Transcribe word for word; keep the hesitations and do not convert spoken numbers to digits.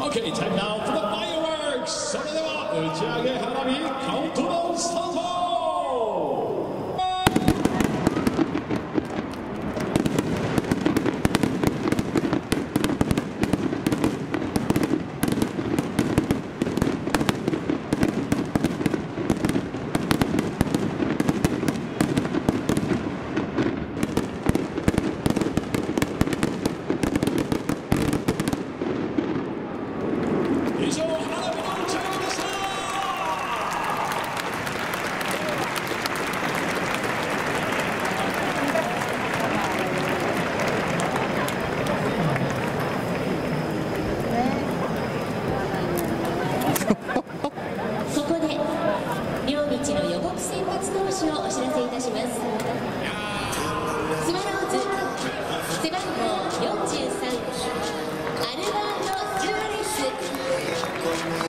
Okay, time now for the fireworks! それでは打ち上げ花火カウントダウンスタート！以上、花火の打ち上げでした。 ここで両日の予告先発投手をお知らせいたします。スワローズ背番号よんじゅうさんアルバート・スアレス。